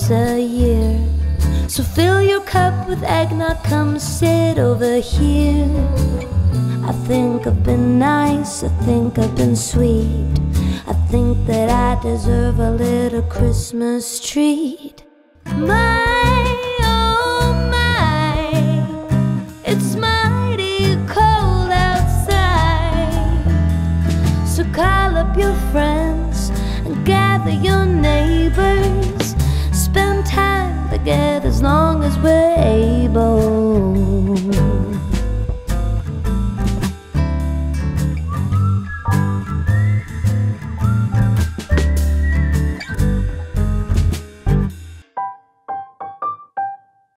once a year. So fill your cup with eggnog, come sit over here. I think I've been nice, I think I've been sweet, I think that I deserve a little Christmas treat. My